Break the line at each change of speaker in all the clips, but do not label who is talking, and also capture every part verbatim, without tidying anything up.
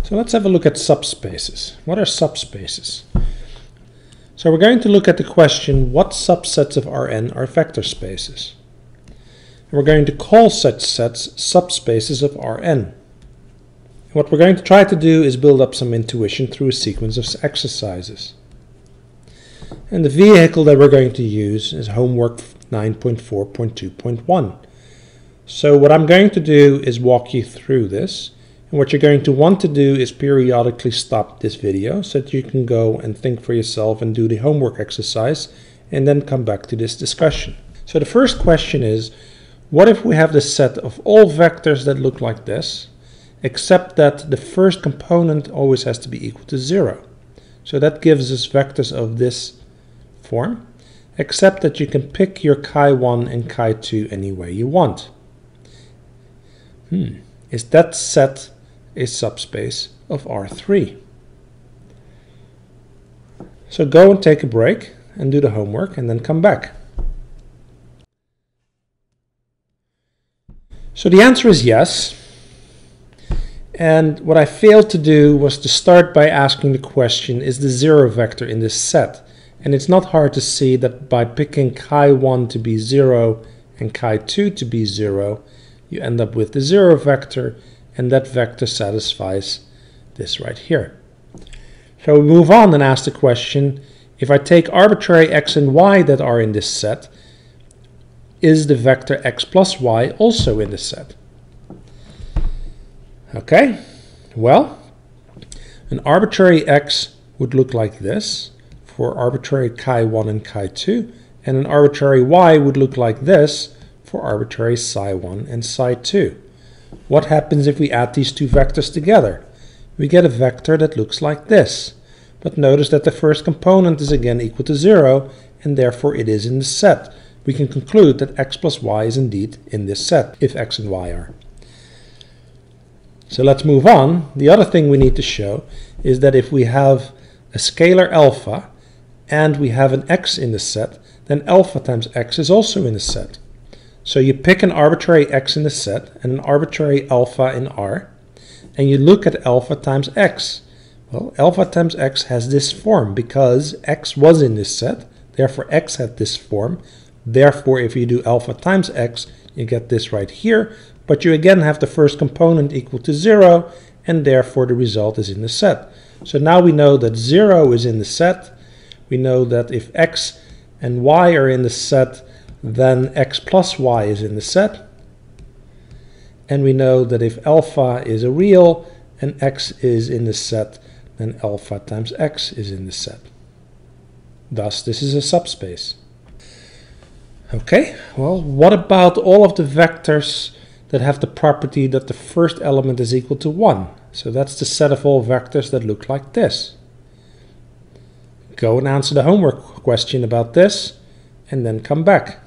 So let's have a look at subspaces. What are subspaces? So we're going to look at the question, what subsets of Rn are vector spaces? And we're going to call such sets subspaces of Rn. What we're going to try to do is build up some intuition through a sequence of exercises. And the vehicle that we're going to use is homework nine point four point two point one. So what I'm going to do is walk you through this. And what you're going to want to do is periodically stop this video so that you can go and think for yourself and do the homework exercise and then come back to this discussion. So the first question is, what if we have the set of all vectors that look like this, except that the first component always has to be equal to zero? So that gives us vectors of this form, except that you can pick your chi one and chi two any way you want. Hmm. Is that set a subspace of R three? So go and take a break and do the homework and then come back. So the answer is yes. And what I failed to do was to start by asking the question, is the zero vector in this set? And it's not hard to see that by picking chi one to be zero and chi two to be zero, you end up with the zero vector, and that vector satisfies this right here. So we move on and ask the question, if I take arbitrary x and y that are in this set, is the vector x plus y also in the set? Okay, well, an arbitrary x would look like this for arbitrary chi one and chi two, and an arbitrary y would look like this for arbitrary psi one and psi two. What happens if we add these two vectors together? We get a vector that looks like this. But notice that the first component is again equal to zero, and therefore it is in the set. We can conclude that x plus y is indeed in this set, if x and y are. So let's move on. The other thing we need to show is that if we have a scalar alpha and we have an x in the set, then alpha times x is also in the set. So you pick an arbitrary x in the set and an arbitrary alpha in R, and you look at alpha times x. Well, alpha times x has this form because x was in this set, therefore x had this form. Therefore, if you do alpha times x, you get this right here, but you again have the first component equal to zero, and therefore the result is in the set. So now we know that zero is in the set. We know that if x and y are in the set, then x plus y is in the set. And we know that if alpha is a real and x is in the set, then alpha times x is in the set. Thus, this is a subspace. Okay, well, what about all of the vectors that have the property that the first element is equal to one? So that's the set of all vectors that look like this. Go and answer the homework question about this, and then come back.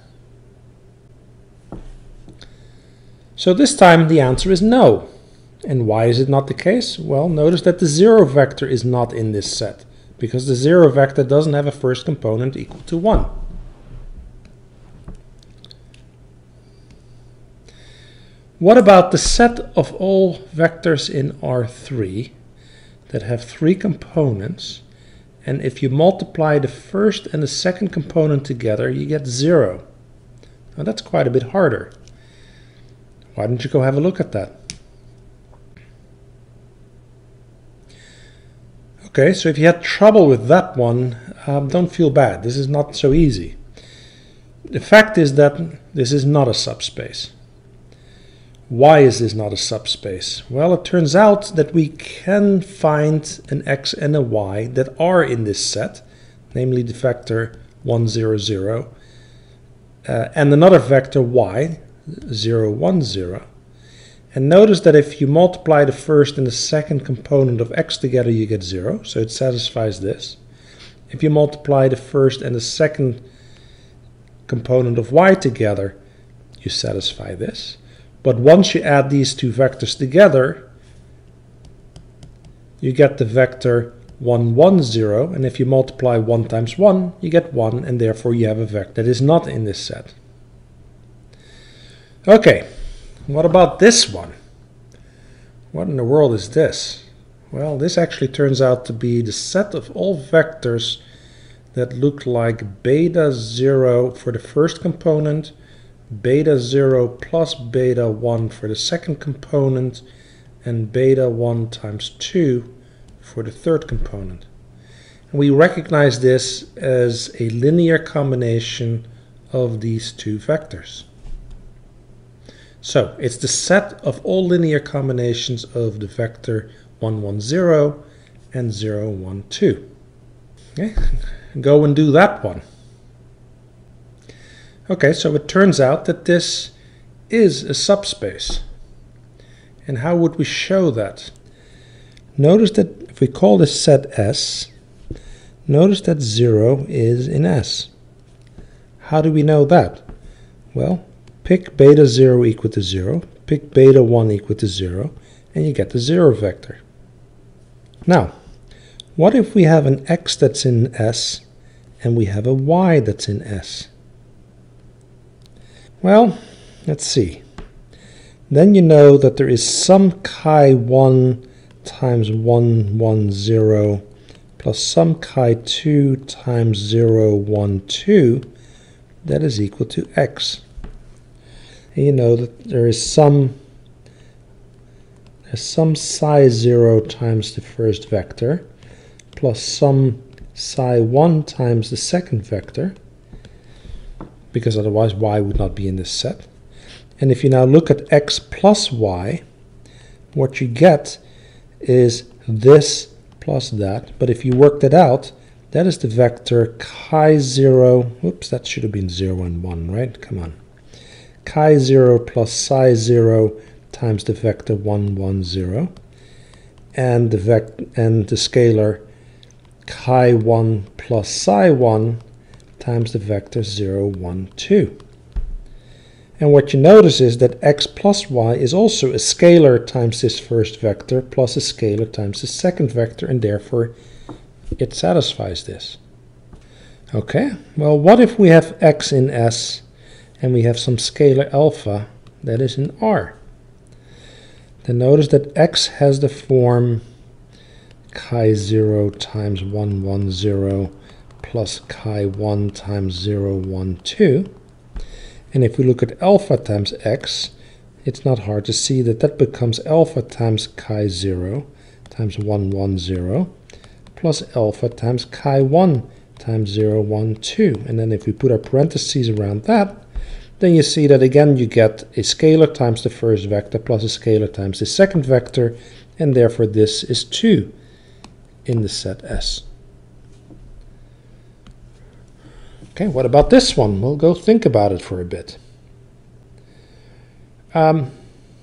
So this time the answer is no. And why is it not the case? Well, notice that the zero vector is not in this set, because the zero vector doesn't have a first component equal to one. What about the set of all vectors in R three that have three components, and if you multiply the first and the second component together, you get zero? Now that's quite a bit harder. Why don't you go have a look at that? Okay, so if you had trouble with that one, um, don't feel bad. This is not so easy. The fact is that this is not a subspace. Why is this not a subspace? Well, it turns out that we can find an x and a y that are in this set, namely the vector one, zero, zero, uh, and another vector y, zero, one, zero. And notice that if you multiply the first and the second component of x together, you get zero, so it satisfies this. If you multiply the first and the second component of y together, you satisfy this. But once you add these two vectors together, you get the vector one, one, zero, and if you multiply one times one, you get one, and therefore you have a vector that is not in this set. Okay, what about this one? What in the world is this? Well, this actually turns out to be the set of all vectors that look like beta zero for the first component, beta zero plus beta one for the second component, and beta one times two for the third component. And we recognize this as a linear combination of these two vectors. So it's the set of all linear combinations of the vector one, one, zero and zero, one, two. Okay, go and do that one. Okay, so it turns out that this is a subspace. And how would we show that? Notice that if we call this set S, notice that zero is in S. How do we know that? Well, pick beta zero equal to zero, pick beta one equal to zero, and you get the zero vector. Now, what if we have an X that's in S and we have a Y that's in S? Well, let's see. Then you know that there is some chi one times one, one, zero plus some chi two times zero, one, two that is equal to X. And you know that there is some there's some psi zero times the first vector plus some psi one times the second vector, because otherwise y would not be in this set. And if you now look at x plus y, what you get is this plus that. But if you work that out, that is the vector chi zero, whoops, that should have been zero and one, right? Come on. Chi zero plus psi zero times the vector one, one, zero, and the vec and the scalar chi one plus psi one times the vector zero, one, two. And what you notice is that x plus y is also a scalar times this first vector plus a scalar times the second vector, and therefore it satisfies this. Okay, well, what if we have x in S and we have some scalar alpha that is in R? Then notice that x has the form chi zero times one, one, zero plus chi one times zero, one, two. And if we look at alpha times x, it's not hard to see that that becomes alpha times chi zero times one, one, zero plus alpha times chi one times zero, one, two. And then if we put our parentheses around that, then you see that again you get a scalar times the first vector plus a scalar times the second vector, and therefore this is two in the set S. Okay, what about this one? We'll go think about it for a bit. Um,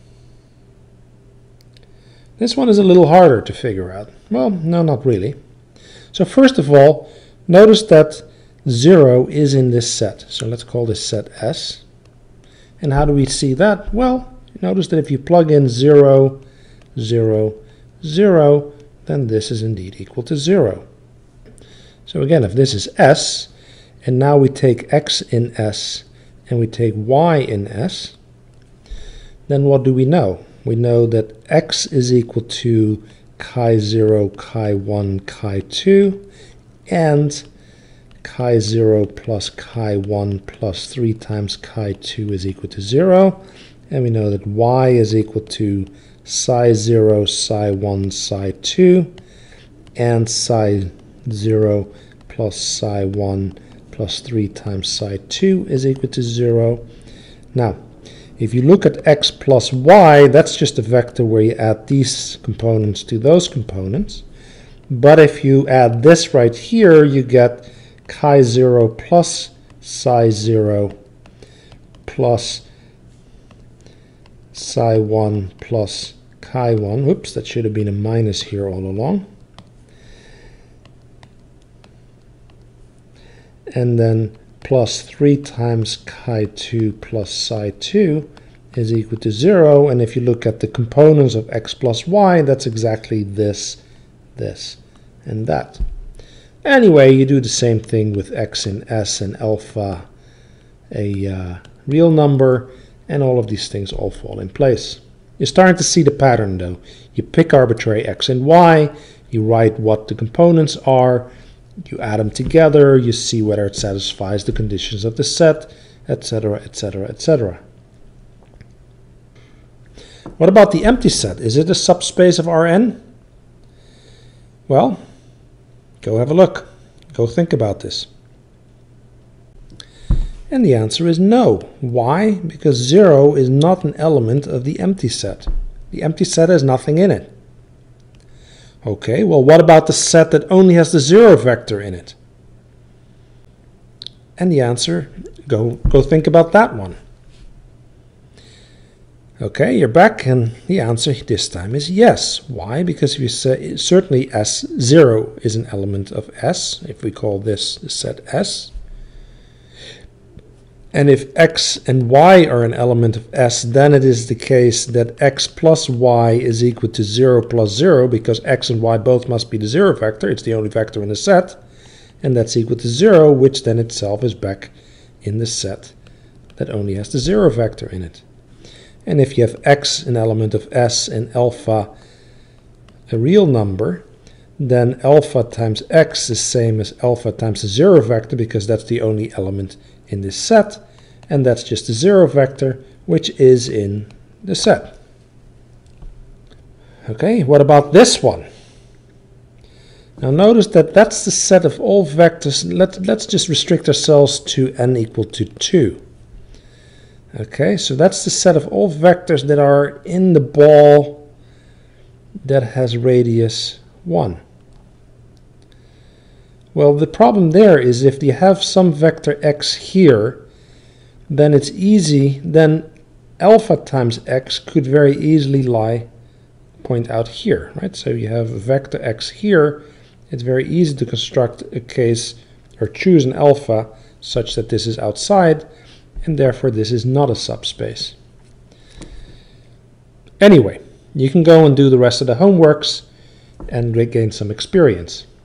this one is a little harder to figure out. Well, no, not really. So first of all, notice that zero is in this set. So let's call this set S. And how do we see that? Well, notice that if you plug in zero, zero, zero, then this is indeed equal to zero. So again, if this is S, and now we take x in S and we take y in S, then what do we know? We know that x is equal to chi zero, chi one, chi two, and chi zero plus chi one plus three times chi two is equal to zero. And we know that y is equal to psi zero, psi one, psi two, and psi zero plus psi one plus three times psi two is equal to zero. Now, if you look at x plus y, that's just a vector where you add these components to those components. But if you add this right here, you get chi zero plus psi zero plus psi one plus chi one. Whoops, that should have been a minus here all along. And then plus three times chi two plus psi two is equal to zero. And if you look at the components of x plus y, that's exactly this, this, and that. Anyway, you do the same thing with x in S and alpha, a uh, real number, and all of these things all fall in place. You're starting to see the pattern though. You pick arbitrary x and y, you write what the components are, you add them together, you see whether it satisfies the conditions of the set, et cetera, et cetera, et cetera. What about the empty set? Is it a subspace of Rn? Well, go have a look. Go think about this. And the answer is no. Why? Because zero is not an element of the empty set. The empty set has nothing in it. Okay, well, what about the set that only has the zero vector in it? And the answer, go, go think about that one. Okay, you're back, and the answer this time is yes. Why? Because we say certainly S zero is an element of S, if we call this the set S. And if x and y are an element of S, then it is the case that x plus y is equal to zero plus zero, because x and y both must be the zero vector. It's the only vector in the set, and that's equal to zero, which then itself is back in the set that only has the zero vector in it. And if you have x an element of S and alpha a real number, then alpha times x is same as alpha times the zero vector, because that's the only element in this set, and that's just the zero vector, which is in the set. Okay, what about this one? Now notice that that's the set of all vectors. Let, let's just restrict ourselves to n equal to two. Okay, so that's the set of all vectors that are in the ball that has radius one. Well, the problem there is if you have some vector x here, then it's easy, then alpha times x could very easily lie, point out here, right? So you have a vector x here, it's very easy to construct a case or choose an alpha such that this is outside, and therefore this is not a subspace. Anyway, you can go and do the rest of the homeworks and gain some experience.